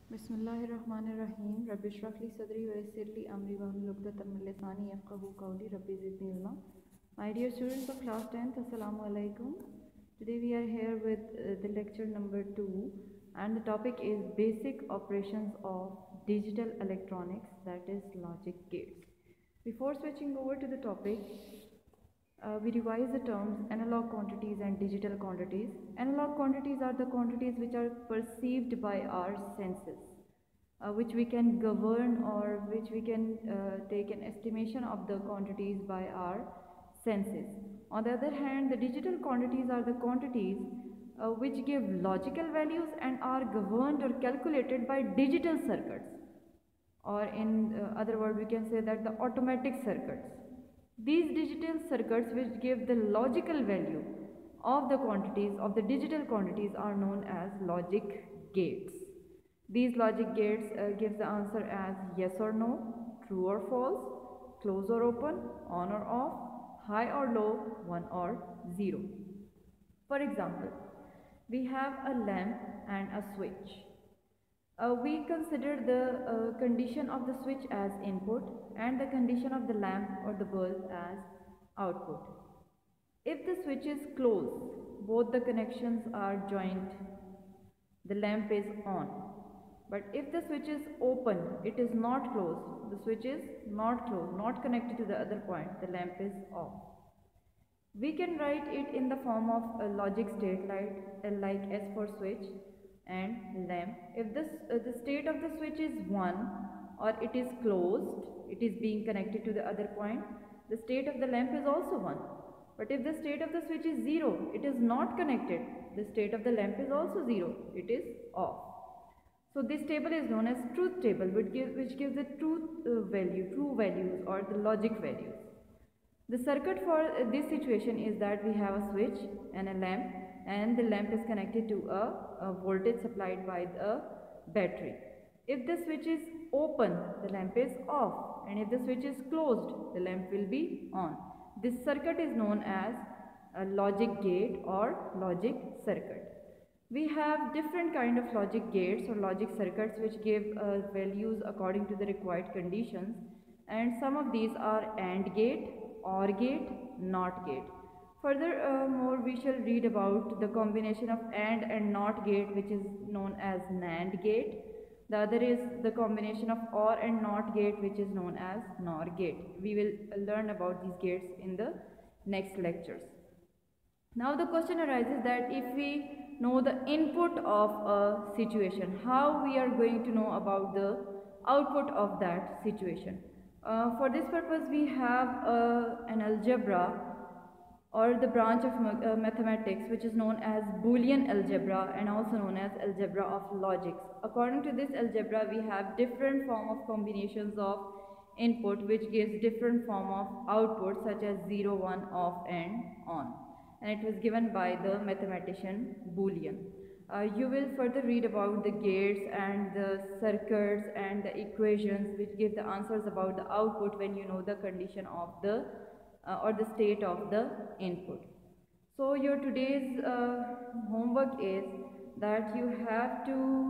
बिस्मिल्लाहिर्रहमानिर्रहीम रब्बि इश्रह ली सदरी व यस्सिर ली अमरी वहलुल उक़दतम मिन लिसानी यफ़क़हू क़ौली rabbi ज़िदनी इल्मा. My dear students of class 10th, Assalamu alaikum. Today we are here with the lecture number 2 and the topic is basic operations of digital electronics, that is logic gates. Before switching over to the topic, we revise the terms analog quantities and digital quantities. Analog quantities are the quantities which are perceived by our senses, which we can govern or which we can take an estimation of the quantities by our senses. On the other hand, the digital quantities are the quantities which give logical values and are governed or calculated by digital circuits, or in other words we can say that the automatic circuits. These digital circuits which give the logical value of the quantities of the digital quantities are known as logic gates. These logic gates gives the answer as yes or no, true or false, close or open, on or off, high or low, 1 or 0. For example, we have a lamp and a switch. We consider the condition of the switch as input and the condition of the lamp or the bulb as output. If the switch is closed, both the connections are joint, the lamp is on. But if the switch is open, it is not closed, the switch is not closed, not connected to the other point, the lamp is off. We can write it in the form of a logic state like S for switch and lamp. If the state of the switch is 1 or it is closed, it is being connected to the other point, the state of the lamp is also 1. But if the state of the switch is 0, it is not connected, the state of the lamp is also 0, it is off. So this table is known as truth table, which gives the true values or the logic values. The circuit for this situation is that we have a switch and a lamp, and the lamp is connected to a voltage supplied by the battery. If the switch is open, the lamp is off, and if the switch is closed, the lamp will be on. This circuit is known as a logic gate or logic circuit. We have different kind of logic gates or logic circuits which give values according to the required conditions, and some of these are AND gate, OR gate, NOT gate. Furthermore, we shall read about the combination of and NOT gate, which is known as NAND gate. The other is the combination of OR and NOT gate, which is known as NOR gate. We will learn about these gates in the next lectures. Now the question arises that if we know the input of a situation, how we are going to know about the output of that situation? For this purpose we have an algebra or the branch of mathematics which is known as Boolean algebra and also known as algebra of logics. According to this algebra, we have different form of combinations of input which gives different form of output such as 0, 1, off and on, and it was given by the mathematician Boolean. You will further read about the gates and the circuits and the equations which give the answers about the output when you know the condition of the or the state of the input. So your today's homework is that you have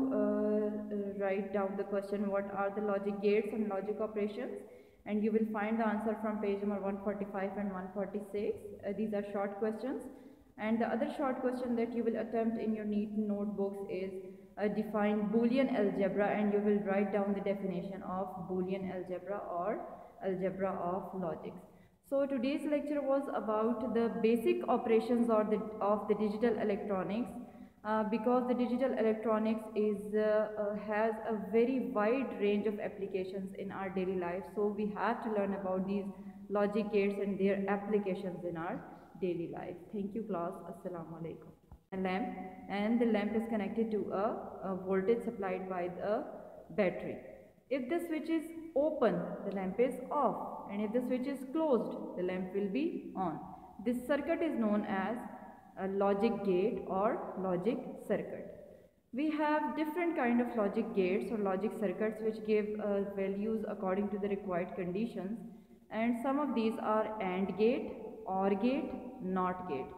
to write down the question what are the logic gates and logic operations, and you will find the answer from page number 145 and 146. These are short questions, and the other short question that you will attempt in your neat notebooks is define Boolean algebra, and you will write down the definition of Boolean algebra or algebra of logics. So today's lecture was about the basic operations of the digital electronics. Because the digital electronics has a very wide range of applications in our daily life, so we have to learn about these logic gates and their applications in our daily life. Thank you class. Assalamu alaikum. A lamp, and the lamp is connected to a voltage supplied by the battery. If the switch is open, the lamp is off, and if the switch is closed, the lamp will be on. This circuit is known as a logic gate or logic circuit. We have different kind of logic gates or logic circuits which give values according to the required conditions, and some of these are AND gate, OR gate, NOT gate.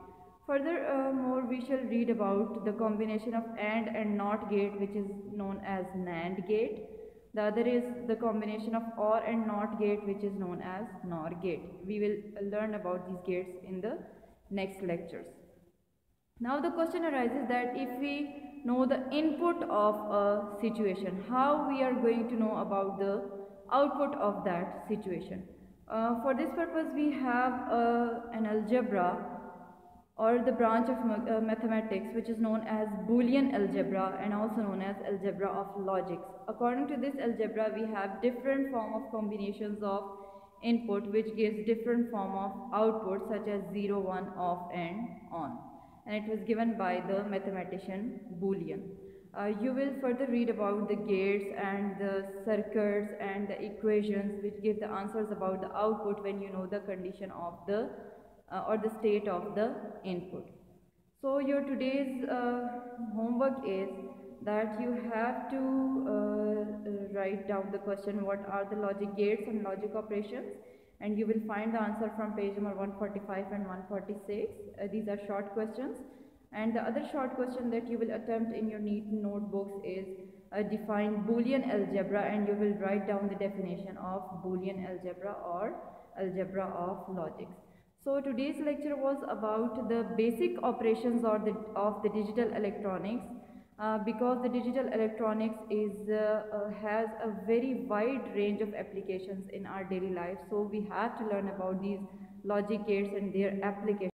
Furthermore, we shall read about the combination of and not gate, which is known as NAND gate. The other is the combination of or and not gate, which is known as NOR gate. We will learn about these gates in the next lectures. Now the question arises that if we know the input of a situation, how we are going to know about the output of that situation. For this purpose, we have an algebra or the branch of mathematics, which is known as Boolean algebra and also known as algebra of logics. According to this algebra, we have different form of combinations of input which gives different form of output, such as 0, 1, off and on, and it was given by the mathematician Boolean. You will further read about the gates and the circuits and the equations which give the answers about the output when you know the condition of the or the state of the input. So your today's homework is that you have to write down the question, what are the logic gates and logic operations, and you will find the answer from page number 145 and 146. These are short questions, and the other short question that you will attempt in your neat notebooks is define Boolean algebra, and you will write down the definition of Boolean algebra or algebra of logics. So today's lecture was about the basic operations of the digital electronics, because the digital electronics has a very wide range of applications in our daily life. So we have to learn about these logic gates and their applications.